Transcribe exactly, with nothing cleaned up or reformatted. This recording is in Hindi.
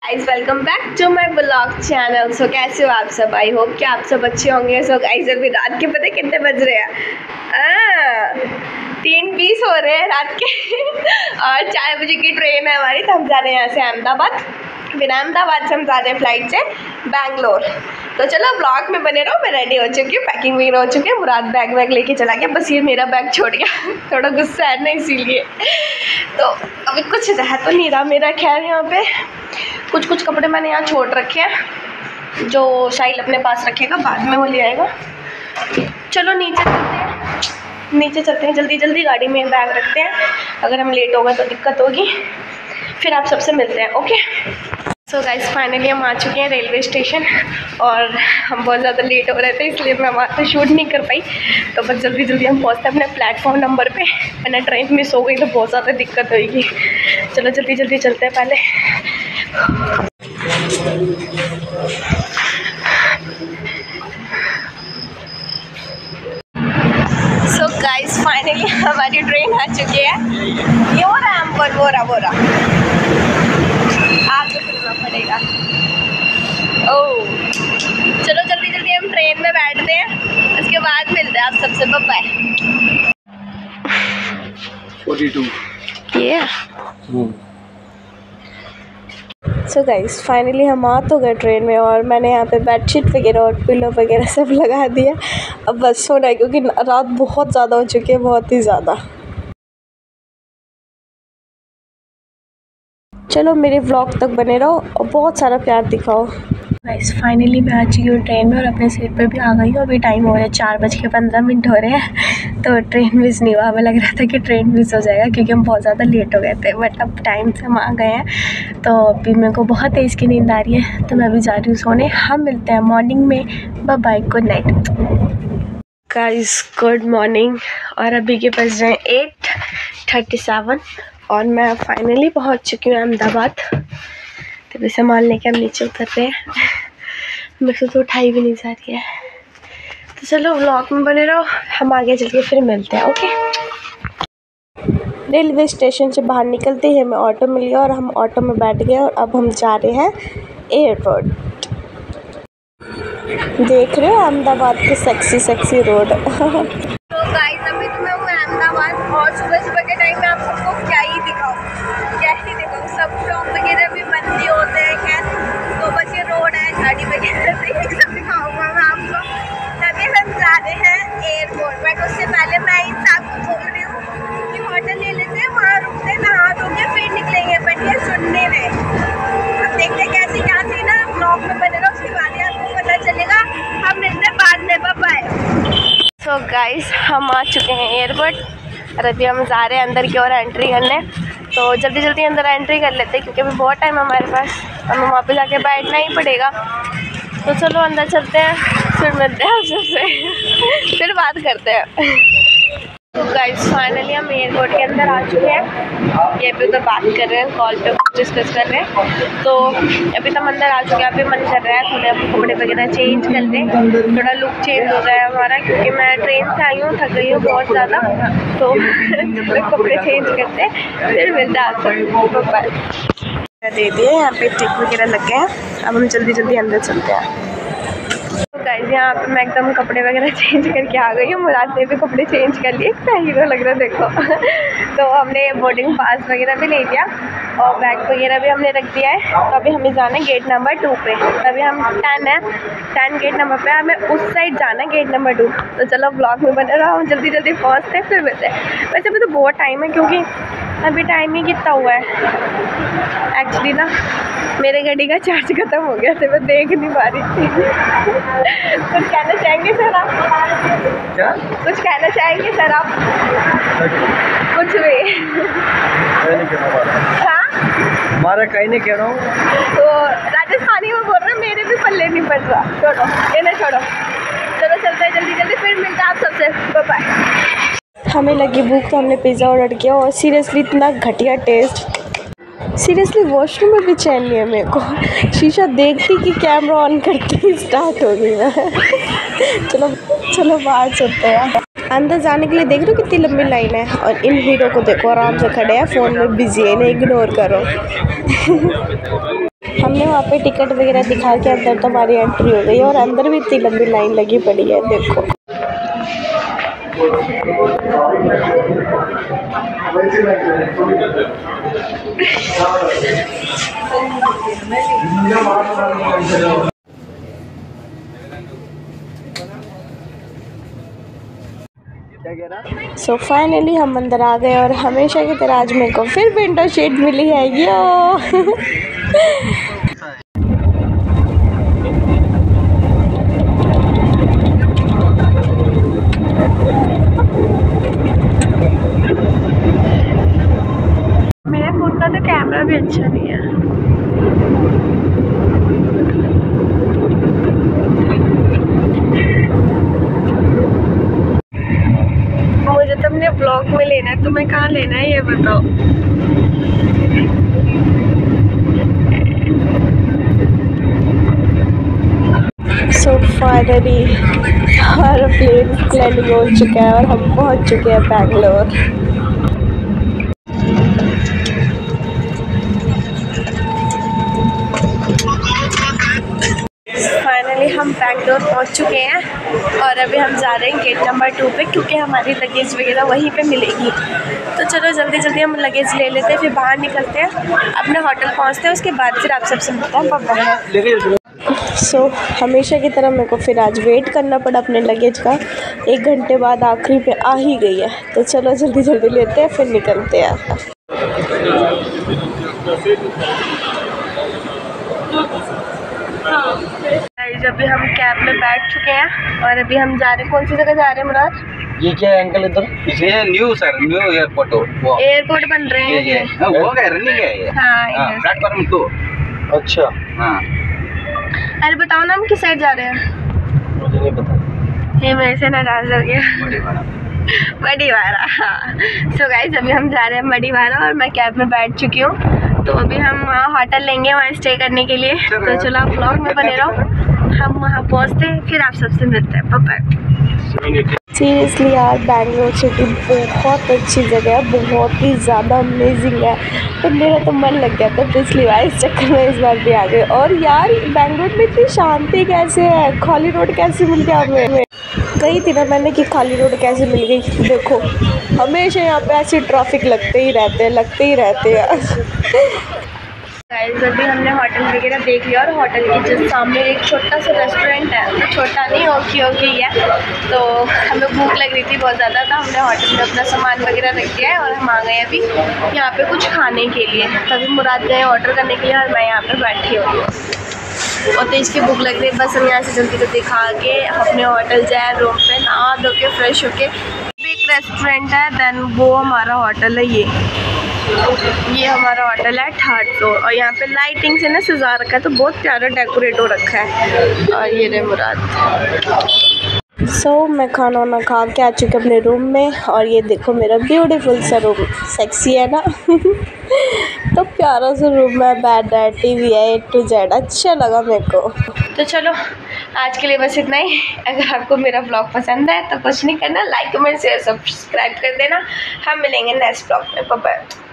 Guys welcome back to my blog channel. So कैसे हो आप सब? आई होप कि आप सब अच्छे होंगे। सो गाइस अभी रात के पता कितने बज रहे हैं? तीन बीस हो रहे हैं रात के और चार बजे की ट्रेन है हमारी, तो हम जा रहे हैं यहाँ से अहमदाबाद। फिर अहमदाबाद से हम जा रहे हैं फ्लाइट से बैंगलोर। तो चलो ब्लॉग में बने रहो। मैं रेडी हो चुकी हूँ, पैकिंग वगैरह हो चुकी है। मुराद बैग वैग लेके चला गया, बस ये मेरा बैग छोड़ गया थोड़ा गुस्सा है ना, इसीलिए। तो अभी कुछ रह तो नहीं रहा मेरा। खैर यहाँ पे कुछ कुछ कपड़े मैंने यहाँ छोड़ रखे हैं, जो साहिल अपने पास रखेगा, बाद में वो ले आएगा। चलो नीचे चलते हैं, नीचे चलते हैं जल्दी जल्दी। गाड़ी में बैग रखते हैं, अगर हम लेट हो गए तो दिक्कत होगी। फिर आप सबसे मिलते हैं, ओके। सो गाइस फाइनली हम आ चुके हैं रेलवे स्टेशन और हम बहुत ज़्यादा लेट हो रहे थे, इसलिए मैं वहाँ से शूट नहीं कर पाई। तो बस जल्दी जल्दी हम पहुँचते हैं अपने प्लेटफॉर्म नंबर पे, वरना ट्रेन मिस हो गई तो बहुत ज़्यादा दिक्कत होगी। चलो जल्दी जल्दी चलते हैं पहले। सो गाइस फाइनली हमारी ट्रेन आ चुकी है। ये हो रहा है हम पर, वो रहा वो रहा आगे चलना पड़ेगा। ओह चलो जल्दी जल्दी हम ट्रेन में बैठते हैं, उसके बाद मिलते हैं आप सबसे। Bye bye. ये सो गाइस फाइनली हम आ तो गए ट्रेन में, और मैंने यहाँ पे बेडशीट वगैरह और पिलो वगैरह सब लगा दिया। अब बस सोना है, क्योंकि रात बहुत ज़्यादा हो चुकी है, बहुत ही ज़्यादा। चलो मेरे व्लॉग तक बने रहो और बहुत सारा प्यार दिखाओ। गाइस फाइनली मैं आ चुकी हूँ ट्रेन में और अपने सीट पे भी आ गई हूँ। अभी टाइम हो रहा है चार बज के पंद्रह मिनट हो रहे हैं। तो ट्रेन मिस नहीं हुआ, हमें लग रहा था कि ट्रेन मिस हो जाएगा क्योंकि हम बहुत ज़्यादा लेट हो गए थे, बट अब टाइम से हम आ गए हैं। तो अभी मेरे को बहुत तेज़ की नींद आ रही है, तो मैं अभी जा रही हूँ सोने। हम मिलते हैं मॉर्निंग में। Bye bye, good night guys, good morning. और अभी के बज रहे हैं एट थर्टी सेवन और मैं फाइनली पहुंच चुकी हूँ अहमदाबाद। तभी सामान लेके हम नीचे उतर रहे हैं। मेरे से तो उठाई भी नहीं जा रही है। तो चलो व्लॉग में बने रहो, हम आगे चल के फिर मिलते हैं, ओके। रेलवे स्टेशन से बाहर निकलते ही हमें ऑटो मिल गया और हम ऑटो में बैठ गए और अब हम जा रहे हैं एयरपोर्ट। देख रहे हो अहमदाबाद के सेक्सी सेक्सी रोड। तो गाइस अभी तो मैं हूँ अहमदाबाद और सुबह सुबह के टाइम में आप सबको क्या ही दिखाऊँ क्या ही दिखाऊँ सब शॉप वगैरह भी बंद ही होते हैं। खैर तो बस ये रोड है, गाड़ी वगैरह से सब दिखाऊँगा मैं आपको। तभी हम जा रहे हैं एयरपोर्ट, बट उससे पहले मैं इन सबको बोल रही हूँ कि होटल ले लेते हैं, वहाँ रुकते नहा धोके फिर निकलेंगे, बट ये सुनने में। अब देखते कैसे क्या सीन है, ब्लॉग में बने रहो, उसके बाद आपको पता चलेगा। हम मिलते हैं बाद में, बाय। सो गाइस हम आ चुके हैं एयरपोर्ट और अभी हम जा रहे हैं अंदर की ओर एंट्री करने। तो जल्दी जल्दी अंदर एंट्री कर लेते हैं क्योंकि अभी बहुत टाइम है हमारे पास, हमें वहाँ पे जाके बैठना ही पड़ेगा। तो चलो अंदर चलते हैं, फिर मिलते हैं आपसे फिर बात करते हैं। तो गाइस फाइनली हम एयरपोर्ट के अंदर आ चुके हैं। ये पे उधर बात कर रहे हैं, कॉल पे डिस्कस कर रहे हैं। तो अभी तो हम अंदर आ चुके हैं। अभी मन कर रहा है थोड़े अपने कपड़े वगैरह चेंज कर लें, थोड़ा लुक चेंज हो गया है हमारा, क्योंकि मैं ट्रेन से आई हूँ, थक गई हूँ बहुत ज़्यादा। तो कपड़े चेंज करते फिर मिलते हैं आपसे। दे दिए यहाँ पे टिक वगैरह लग गए हैं, अब हम जल्दी जल्दी अंदर चलते हैं। गाइस यहाँ पे मैं एकदम कपड़े वगैरह चेंज करके आ गई हूँ। मुराद ने भी कपड़े चेंज कर लिए, इतना हीरो लग रहा है देखो। तो हमने बोर्डिंग पास वगैरह भी ले लिया और बैग वगैरह भी हमने रख दिया है। तो अभी हमें जाना है गेट नंबर टू पे। अभी हम टेन है टेन गेट नंबर पे, हमें उस साइड जाना है गेट नंबर टू। तो चलो ब्लॉग में बने रहो, हम जल्दी जल्दी पहुँचते हैं फिर मिलते हैं। वैसे अभी तो बहुत टाइम है, क्योंकि अभी टाइम ही कितना हुआ है। एक्चुअली ना मेरे गाड़ी का चार्ज खत्म हो गया था, मैं देख नहीं पा रही थी। कुछ कहना चाहेंगे सर आप? क्या कुछ कहना चाहेंगे सर आप? कुछ भी हाँ हमारा कहीं नहीं कह रहा हूँ। तो राजस्थानी में बोल रहे हैं, मेरे भी पल्ले नहीं पड़ रहा। छोड़ो ये नहीं, छोड़ो चलो चलते हैं जल्दी जल्दी, फिर मिलता है आप सबसे। Bye bye. हमें लगी भूख तो हमने पिज़्ज़ा ऑर्डर किया और सीरियसली इतना घटिया टेस्ट। सीरियसली वॉशरूम में भी चैन नहीं है मेरे को। शीशा देखती कि कैमरा ऑन करते ही स्टार्ट हो गई मैं। चलो चलो बाहर चलते हैं। अंदर जाने के लिए देख रहे हो कितनी लंबी लाइन है, और इन हीरो को देखो आराम से खड़े हैं, फ़ोन में बिजी है, इन्हें इग्नोर करो। हमने वहाँ पे टिकट वगैरह दिखा के अंदर तो हमारी एंट्री हो गई और अंदर भी इतनी लंबी लाइन लगी पड़ी है, देखो। सो so फाइनली हम अंदर आ गए और हमेशा की तरह आज मेरे को फिर विंडो सीट मिली है यो। मेरे फोन का तो कैमरा भी अच्छा नहीं है। मुझे तो अपने ब्लॉग में लेना है, तुम्हें कहाँ लेना है ये बताओ। सो फाइनली हमारा प्लेन लैंडिंग हो चुका है और हम पहुँच चुके हैं बैंगलोर। फाइनली हम बैंगलोर पहुंच चुके हैं और अभी हम जा रहे हैं गेट नंबर टू पे, क्योंकि हमारी लगेज वगैरह वहीं पे मिलेगी। तो चलो जल्दी जल्दी हम लगेज ले लेते हैं, फिर बाहर निकलते हैं, अपने होटल पहुंचते हैं, उसके बाद फिर आप सबसे मिलते हैं बाय। सो so, हमेशा की तरह मेरे को फिर आज वेट करना पड़ा अपने लगेज का। एक घंटे बाद आखिरी पे आ ही गई है, तो चलो जल्दी जल्दी लेते हैं फिर निकलते हैं। गाइस अभी हम कैब में बैठ चुके हैं और अभी हम जा रहे हैं, कौन सी जगह जा रहे हैं मुराद? ये क्या है अंकल इधर? ये न्यू सर न्यू एयरपोर्ट हो, एयरपोर्ट बन रहे हैं ये, ये वो क्या रनिंग है? हाँ प्लेटफॉर्म टू। अच्छा हाँ। अरे बताओ ना हम किस साइड जा रहे हैं? मुझे नहीं पता, ये मेरे से नाराज हो गया। मडीवारा। हाँ सो गाइस अभी हम जा रहे हैं मडीवारा और मैं कैब में बैठ चुकी हूँ। तो अभी हम वहाँ होटल लेंगे वहाँ स्टे करने के लिए। तो चलो आप ब्लॉग में बने रहो, हम वहाँ पहुँचते हैं फिर आप सबसे मिलते हैं। बाय। सीरियसली यार बैंगलोर सिटी बहुत अच्छी जगह है, बहुत ही ज़्यादा अमेजिंग है। तो मेरा तो मन लग गया था, तो इसलिए भाई इस चक्कर में इस बार भी आ गए। और यार बैंगलोर में इतनी शांति कैसे है, खाली रोड कैसे मिल गया हमें? कई थी ना मैंने कि खाली रोड कैसे मिल गई, देखो हमेशा यहाँ पे ऐसे ट्रैफिक लगते ही रहते हैं लगते ही रहते हैं। गाइस अभी हमने होटल वगैरह देख लिया और होटल के जस्ट सामने एक छोटा सा रेस्टोरेंट है, तो छोटा नहीं ओके ओके ही है। तो हमें भूख लग रही थी बहुत ज़्यादा, तो हमने होटल में अपना सामान वगैरह रख दिया है और हम आ गए अभी यहाँ पे कुछ खाने के लिए। तभी मुराद गए ऑर्डर करने के लिए और मैं यहाँ पे बैठी हुई हूँ और तेज की भूख लग रही है। बस हम यहाँ से जल्दी जल्दी खा के अपने होटल जाए, रूम पे नहा धो के फ्रेश होके। एक रेस्टोरेंट है, देन वो हमारा होटल है। ये ये हमारा होटल है थर्ड फ्लोर और यहाँ पे लाइटिंग से ना सजा रखा है, तो बहुत प्यारा डेकोरेट हो रखा है। और ये रे मुराद। सो so, मैं खाना वाना खा के आ चुकी अपने रूम में और ये देखो मेरा ब्यूटीफुल सा रूम, सेक्सी है ना। तो प्यारा सा रूम है, बेड है, टीवी है, ए टू जेड, अच्छा लगा मेरे को। तो चलो आज के लिए बस इतना ही। अगर आपको मेरा ब्लॉग पसंद है तो कुछ नहीं करना, लाइक कमेंट शेयर सब्सक्राइब कर देना। हम मिलेंगे नेक्स्ट ब्लॉग में, बाय बाय।